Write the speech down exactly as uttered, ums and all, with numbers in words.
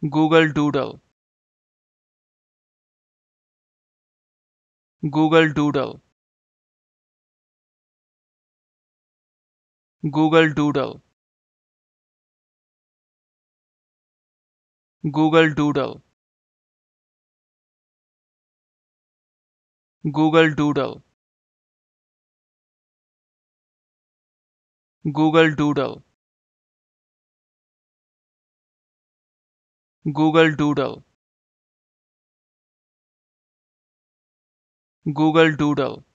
Google Doodle. Google Doodle. Google Doodle. Google Doodle. Google Doodle. Google Doodle. Google Doodle. Google Doodle.